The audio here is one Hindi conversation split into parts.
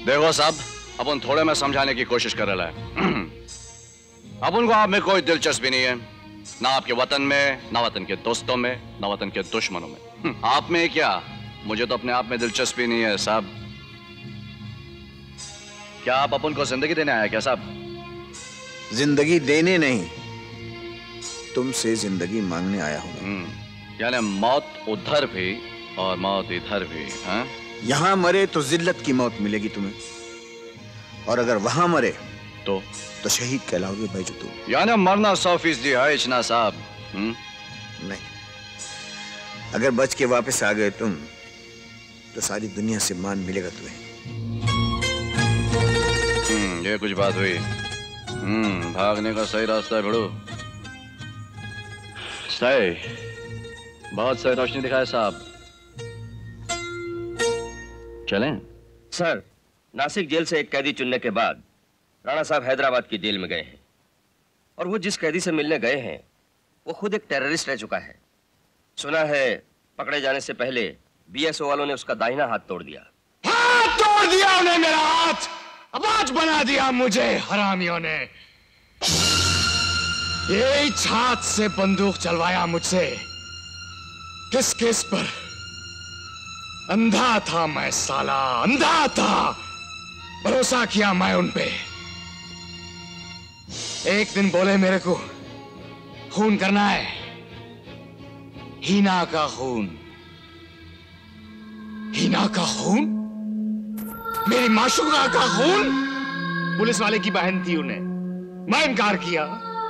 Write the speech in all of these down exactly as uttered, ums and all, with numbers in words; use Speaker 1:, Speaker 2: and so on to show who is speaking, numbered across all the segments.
Speaker 1: देखो साहब, अपन थोड़े में समझाने की कोशिश कर रहा है। अपन को आप में कोई दिलचस्पी नहीं है, ना आपके वतन में, ना वतन के दोस्तों में, ना वतन के दुश्मनों में। आप में क्या, मुझे तो अपने आप में दिलचस्पी नहीं है साहब। क्या आप अपन को जिंदगी देने आया क्या साहब?
Speaker 2: जिंदगी देने नहीं, तुमसे जिंदगी मांगने आया हूं।
Speaker 1: यानी मौत उधर भी और मौत इधर भी। हाँ?
Speaker 2: यहां मरे तो जिल्लत की मौत मिलेगी तुम्हें, और अगर वहां मरे
Speaker 1: तो
Speaker 2: तो शहीद कहलाओगे भाई जो तुम।
Speaker 1: यानी मरना सौ फीसदी है इचना साहब।
Speaker 2: नहीं, अगर बच के वापस आ गए तुम तो सारी दुनिया से मान मिलेगा तुम्हें।
Speaker 1: हम्म ये कुछ बात हुई। हम्म भागने का सही रास्ता है भिड़ो। सही, बहुत सही रोशनी दिखाए साहब। चलें?
Speaker 3: सर, नासिक जेल से एक कैदी चुनने के बाद राणा साहब हैदराबाद की जेल में गए हैं, और वो जिस कैदी से मिलने गए हैं वो खुद एक टेररिस्ट रह चुका है। सुना है पकड़े जाने से पहले बीएसओ वालों ने उसका दाहिना हाथ तोड़ दिया।
Speaker 4: हाथ तोड़ दिया उन्हें, मेरा हाथ आवाज बना दिया मुझे हरामियों ने। यही हाथ से बंदूक चलवाया मुझसे। किस केस पर? अंधा था मैं साला, अंधा था। भरोसा किया मैं उन पे। एक दिन बोले मेरे को खून करना है, हीना का खून। हीना का खून? मेरी माशूका का खून? पुलिस वाले की बहन थी उन्हें, मैं इनकार किया।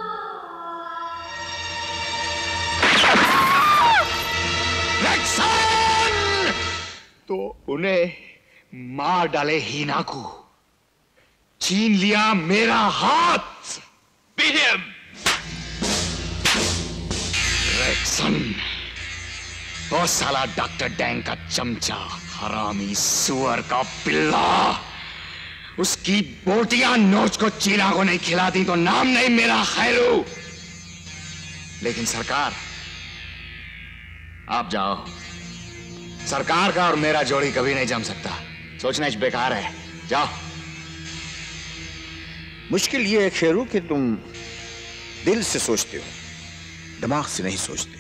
Speaker 4: रैक्सन! तो उन्हें मार डाले हीना को, छीन लिया मेरा हाथ। रैक्सन, वो साला डॉक्टर डैंग का चमचा, हरामी सुअर का पिल्ला, उसकी बोटियां नोच को चीला को नहीं खिलाती तो नाम नहीं मेरा खैरू। लेकिन सरकार, आप जाओ। सरकार का और मेरा जोड़ी कभी नहीं जम सकता। सोचना बेकार है, जाओ।
Speaker 2: मुश्किल ये है खैरू कि तुम दिल से सोचते हो, दिमाग से नहीं सोचते।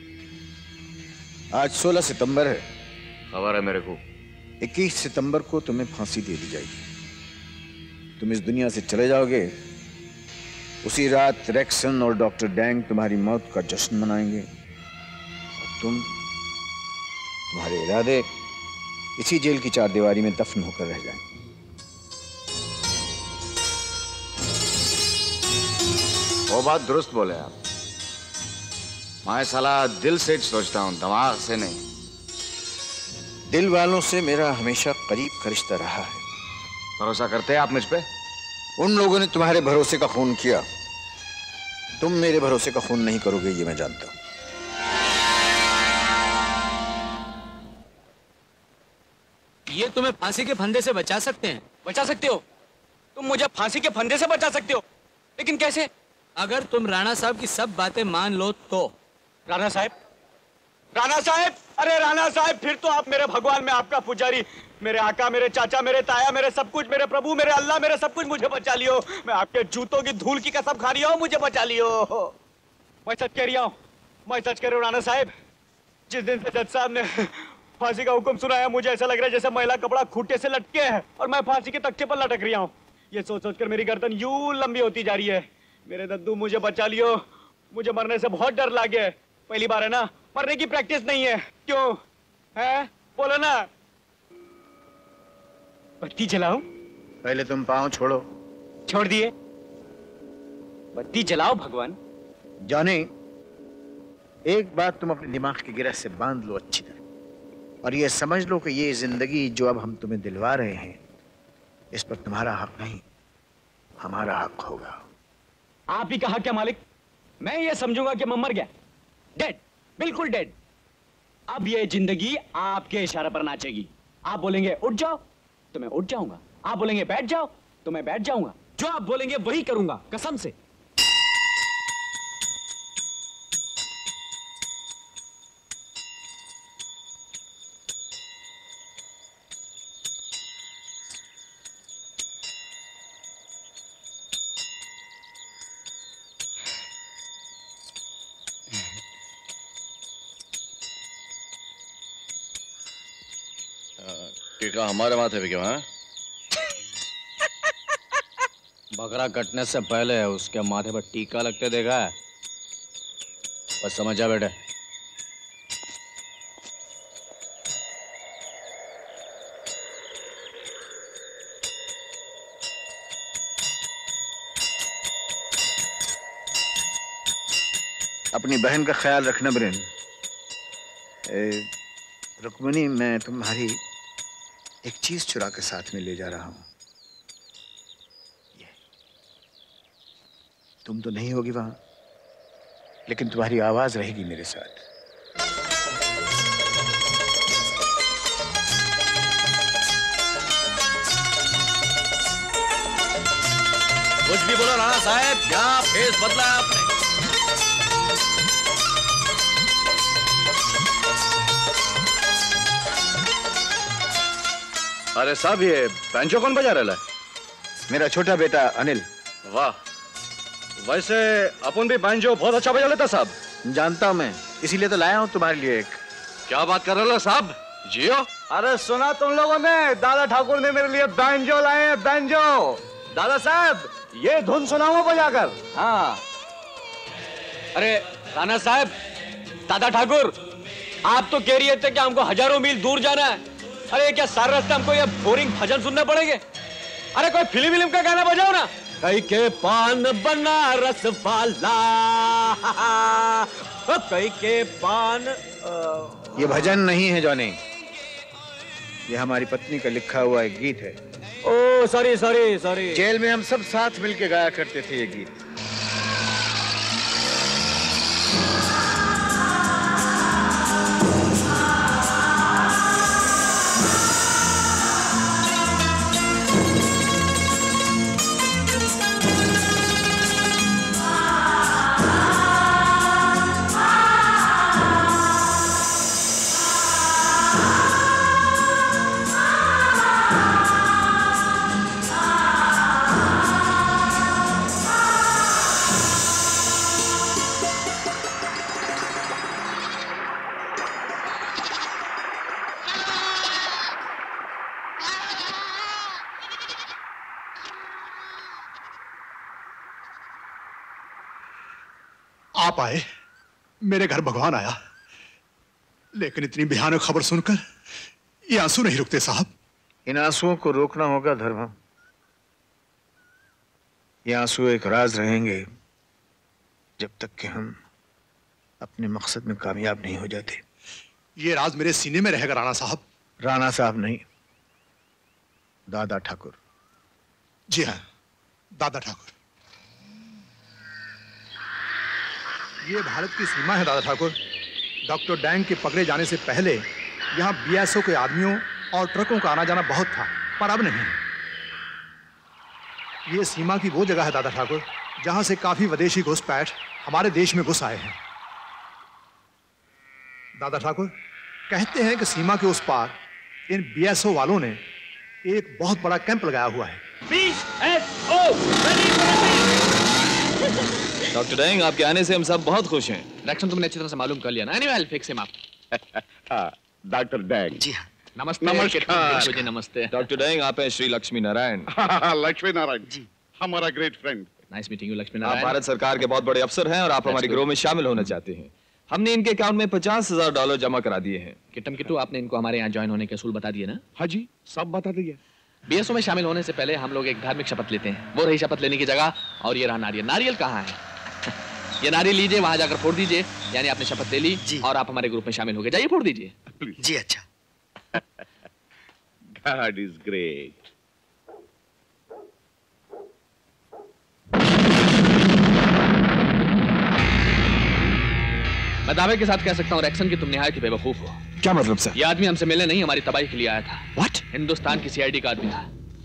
Speaker 2: आज सोलह सितंबर है।
Speaker 1: खबर है मेरे को।
Speaker 2: इक्कीस सितंबर को तुम्हें फांसी दे दी जाएगी। तुम इस दुनिया से चले जाओगे। उसी रात रैक्सन और डॉक्टर डैंग तुम्हारी मौत का जश्न मनाएंगे, और तुम, तुम्हारे इरादे इसी जेल की चार दीवारी में दफन होकर रह जाएंगे।
Speaker 1: वो बात दुरुस्त बोले आप। मैं साला दिल से सोचता हूं, दिमाग से नहीं।
Speaker 2: दिल वालों से मेरा हमेशा करीब का रिश्ता रहा है।
Speaker 1: भरोसा करते हैं आप मुझ पे?
Speaker 2: उन लोगों ने तुम्हारे भरोसे का खून किया, तुम मेरे भरोसे का खून नहीं करोगे, ये मैं जानता हूं।
Speaker 5: ये तुम्हें फांसी के फंदे से बचा सकते हैं।
Speaker 6: बचा सकते हो? तुम मुझे फांसी के फंदे से बचा सकते हो, लेकिन कैसे?
Speaker 5: अगर तुम राणा साहब की सब बातें मान लो तो।
Speaker 6: राणा साहब, राणा साहब, अरे राणा साहब, फिर तो आप मेरे भगवान, में आपका पुजारी, मेरे आका, मेरे चाचा, मेरे ताया, मेरे सब कुछ, मेरे प्रभु, मेरे अल्लाह, मेरे सब कुछ, मुझे बचा लियो। मैं आपके जूतों की धूल की कसम खा रही हूं, मुझे बचा लियो। मैं सच कह रही हूं, मैं सच कह रही हूं राणा साहब। जिस दिन से जज साहब ने फांसी का हुक्म सुनाया, मुझे ऐसा लग रहा है जैसे महिला कपड़ा खूंटे से लटके है और मैं फांसी के तख्ते पर लटक रही हूं। ये सोच सोच कर मेरी गर्दन यूं लंबी होती जा रही है। मेरे दद्दू, मुझे बचा लियो, मुझे मरने से बहुत डर लगे। पहली बार है ना, मरने की प्रैक्टिस नहीं है। क्यों है, बोलो ना। बत्ती जलाऊं?
Speaker 2: पहले तुम पांव छोड़ो।
Speaker 6: छोड़ दिए। बत्ती जलाओ भगवान।
Speaker 2: जाने, एक बात तुम अपने दिमाग की गिरह से बांध लो अच्छी तरह, और ये समझ लो कि ये जिंदगी जो अब हम तुम्हें दिलवा रहे हैं, इस पर तुम्हारा हक नहीं, हमारा हक होगा।
Speaker 6: आप ही का हक क्या मालिक? मैं ये समझूंगा कि मैं मर गया, डेड, बिल्कुल डेड। अब ये जिंदगी आपके इशारे पर नाचेगी। आप बोलेंगे उठ जाओ तो मैं उठ जाऊंगा, आप बोलेंगे बैठ जाओ तो मैं बैठ जाऊंगा।
Speaker 5: जो आप बोलेंगे वही करूंगा, कसम से।
Speaker 1: टीका हमारे माथे पे क्यों है?
Speaker 5: बकरा कटने से पहले उसके माथे पर टीका लगते देखा है? बस समझ जा बेटे।
Speaker 2: अपनी बहन का ख्याल रखना ब्रेन। रुक्मणी, मैं तुम्हारी एक चीज चुरा के साथ में ले जा रहा हूं। ये तुम तो नहीं होगी वहां, लेकिन तुम्हारी आवाज रहेगी मेरे साथ।
Speaker 1: कुछ भी बोलो राणा साहब, क्या फेस बदला है आपने? अरे साहब, ये बैंजो कौन बजा रहा है?
Speaker 2: मेरा छोटा बेटा अनिल।
Speaker 1: वाह, वैसे अपन भी बैंजो बहुत अच्छा बजा लेता साहब।
Speaker 2: जानता हूं मैं, इसीलिए तो लाया हूं तुम्हारे लिए एक।
Speaker 1: क्या बात कर रहे हो साहब? जियो।
Speaker 6: अरे सुना तुम लोगों ने, दादा ठाकुर ने मेरे लिए बैंजो लाए हैं, बैंजो। दादा साहब, ये धुन सुनाओ बजाकर। हाँ।
Speaker 5: अरे राणा साहब, दादा ठाकुर, आप तो कह रही थे कि हमको हजारों मील दूर जाना है। अरे क्या सारे रास्ते हमको ये बोरिंग भजन सुनने पड़ेंगे? अरे कोई फिल्म फिल्म का गाना बजाओ ना। कई के पान बनारस वाला, कई के पान। आ...
Speaker 2: ये भजन नहीं है जॉनी, ये हमारी पत्नी का लिखा हुआ एक गीत है।
Speaker 5: Oh sorry sorry sorry.
Speaker 2: Jail में हम सब साथ मिलके गाया करते थे ये गीत।
Speaker 7: आप आए, मेरे घर भगवान आया, लेकिन इतनी भयानक खबर सुनकर ये आंसू नहीं रुकते साहब।
Speaker 2: इन आंसुओं को रोकना होगा धर्म। ये आंसू एक राज रहेंगे जब तक कि हम अपने मकसद में कामयाब नहीं हो जाते।
Speaker 7: ये राज मेरे सीने में रहेगा राणा साहब।
Speaker 2: राणा साहब नहीं, दादा ठाकुर।
Speaker 7: जी हाँ, दादा ठाकुर। ये भारत की सीमा है दादा ठाकुर। डॉक्टर डैंग के पकड़े जाने से पहले यहाँ बीएसओ के आदमियों और ट्रकों का आना जाना बहुत था, पर अब नहीं। ये सीमा की वो जगह है दादा ठाकुर जहां से काफी विदेशी घुसपैठ हमारे देश में घुस आए हैं। दादा ठाकुर, कहते हैं कि सीमा के उस पार इन बीएसओ वालों ने एक बहुत बड़ा कैंप लगाया हुआ है।
Speaker 8: डॉक्टर डैंग, आपके आने से हम सब बहुत खुश हैं। डायरेक्शन तुमने अच्छी तरह से मालूम कर लिया ना? Anyway, I will fix him up.
Speaker 9: Doctor Dang.
Speaker 3: जी हाँ।
Speaker 8: नमस्ते।
Speaker 9: नमस्कार।
Speaker 8: जी नमस्ते। डॉक्टर डैंग, आप हैं श्री लक्ष्मी नारायण।
Speaker 9: लक्ष्मी नारायण जी, हमारा great friend.
Speaker 8: Nice meeting you Lakshmi
Speaker 3: आप
Speaker 8: नारायण।
Speaker 3: भारत सरकार के बहुत बड़े अफसर हैं और आप हमारे गिरोह में शामिल होना चाहते हैं। हमने इनके अकाउंट में पचास हजार डॉलर जमा करा दिए हैं।
Speaker 8: किट्टम किट्टू, आपने इनको हमारे यहाँ ज्वाइन होने के असूल बता दिए ना?
Speaker 9: हाँ जी, सब बता दिए।
Speaker 8: बीएसओ में शामिल होने से पहले हम लोग एक धार्मिक शपथ लेते हैं। वो रही शपथ लेने की जगह, और ये रहा नारियल। नारियल कहाँ है? ये नारियल लीजिए, वहां जाकर फोड़ दीजिए। यानी आपने शपथ ले ली और आप हमारे ग्रुप में शामिल हो गए। जाइए फोड़ दीजिए।
Speaker 3: जी अच्छा।
Speaker 9: God is great.
Speaker 8: मैं दावे के साथ कह सकता हूँ रैक्सन की तुम निहायत ही बेवकूफ हो।
Speaker 3: क्या मतलब सर?
Speaker 8: ये आदमी हमसे मिलने नहीं, हमारी तबाही के लिए आया था।
Speaker 3: What?
Speaker 8: हिंदुस्तान की सीआईडी का आदमी था।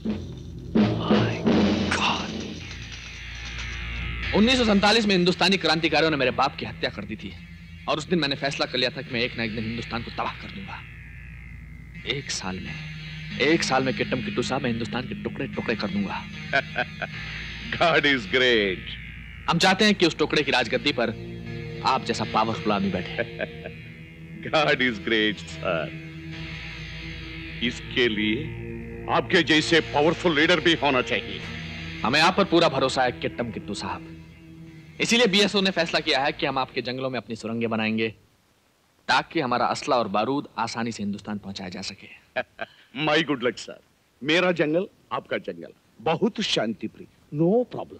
Speaker 8: उन्नीस सौ सैंतालीस में हिंदुस्तानी क्रांतिकारियों ने मेरे बाप की हत्या कर दी थी, और उस दिन मैंने फैसला कर लिया था कि मैं एक ना एक दिन हिंदुस्तान को तबाह कर दूंगा। एक साल में एक साल में किट्टम किट्टू साहब, मैं हिंदुस्तान के टुकड़े टुकड़े कर दूंगा।
Speaker 9: God is great.
Speaker 8: हम चाहते हैं कि उस टुकड़े की राजगद्दी पर आप जैसा पावरफुल आदमी बैठे।
Speaker 9: God is great, sir. इसके लिए आपके जैसे पावरफुल लीडर भी होना चाहिए।
Speaker 8: हमें आप पर पूरा भरोसा है किट्टम किट्टू साहब। इसीलिए बीएसओ ने फैसला किया है कि हम आपके जंगलों में अपनी सुरंगें बनाएंगे ताकि हमारा असला और बारूद आसानी से हिंदुस्तान पहुंचाया जा सके।
Speaker 9: My good luck sir. मेरा जंगल आपका जंगल बहुत शांति प्रिय, नो प्रॉब्लम।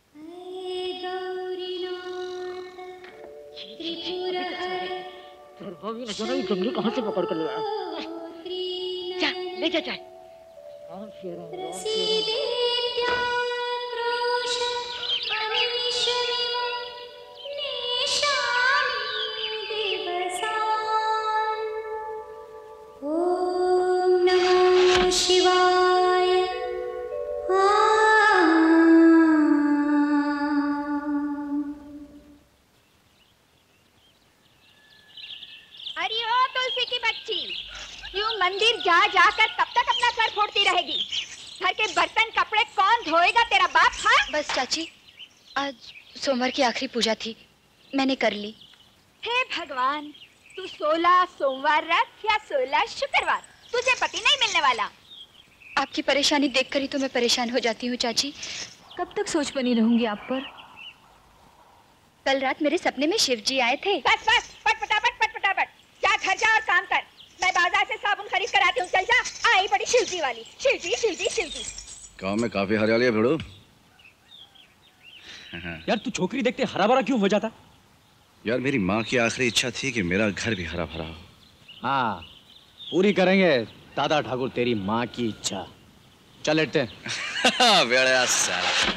Speaker 10: जंगली कहां से पकड़ कर लाया? जा ले जा जाए।
Speaker 11: शिवाय।
Speaker 12: अरे ओ तुलसी की बच्ची, यूं मंदिर जा जाकर कब तक अपना सर फोड़ती रहेगी? घर के बर्तन कपड़े कौन धोएगा? तेरा बाप? हाँ
Speaker 11: बस चाची, आज सोमवार की आखिरी पूजा थी, मैंने कर ली।
Speaker 12: हे भगवान, तू सोलह सोमवार रख या सोलह शुक्रवार, तुझे पति नहीं मिलने वाला।
Speaker 11: आपकी परेशानी देखकर ही तो मैं परेशान हो जाती हूँ चाची। कब तक सोच बनी रहूंगी आप पर? कल रात मेरे सपने में शिव जी आए थे।
Speaker 12: बस बस, पट पटापट पट पटापट, जा घर जा और काम कर। मैं बाजार से साबुन खरीद कर आती हूँ, चल जा। आई बड़ी शिवजी वाली, शिवजी शिवजी शिवजी।
Speaker 1: गाँव में काफी हरियाली है भिड़ो।
Speaker 6: यार तू छोकरी देखते हरा भरा क्यों हो जाता?
Speaker 1: यार मेरी माँ की आखिरी इच्छा थी कि मेरा घर भी हरा भरा हो।
Speaker 6: हाँ पूरी करेंगे दादा ठाकुर तेरी माँ की इच्छा। चल लेटते हैं।
Speaker 1: बेड़ा साला।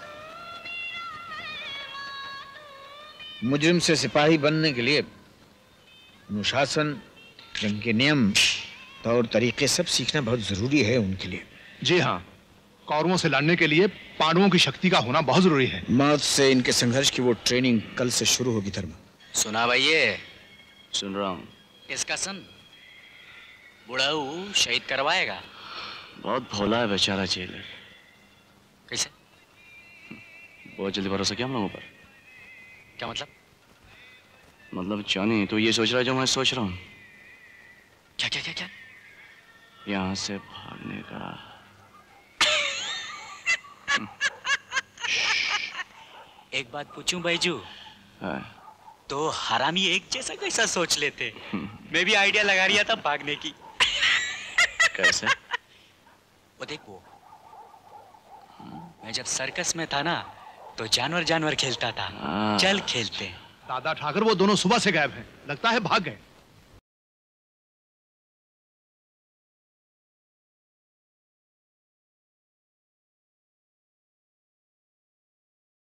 Speaker 2: मुजरिम से सिपाही बनने के लिए अनुशासन, जंग के नियम, तौर तरीके सब सीखना बहुत जरूरी है उनके लिए।
Speaker 7: जी हाँ, कौरवों से लड़ने के लिए पांडवों की शक्ति का होना बहुत जरूरी है।
Speaker 2: मौत से इनके संघर्ष की वो ट्रेनिंग कल से शुरू होगी। धर्म
Speaker 5: सुना भाई? ये
Speaker 1: सुन रहा हूँ।
Speaker 5: इसका सन बुढ़ाऊ शहीद करवाएगा।
Speaker 1: बहुत भोला है बेचारा जेलर।
Speaker 5: कैसे?
Speaker 1: बहुत जल्दी भरोसा किया हम लोगों पर।
Speaker 5: क्या मतलब?
Speaker 1: मतलब जानी तो ये सोच रहा है जो मैं सोच रहा हूँ।
Speaker 5: क्या क्या क्या क्या?
Speaker 1: यहाँ से भागने का।
Speaker 5: एक बात पूछूं बैजू?
Speaker 1: हाँ।
Speaker 5: तो हरामी एक जैसा कैसा सोच लेते? मैं भी आइडिया लगा रहा था भागने की।
Speaker 1: कैसे?
Speaker 5: वो देखो, मैं जब सर्कस में था ना तो जानवर जानवर खेलता था। चल खेलते।
Speaker 7: दादा ठाकर वो दोनों सुबह से गायब हैं, लगता है भाग गए।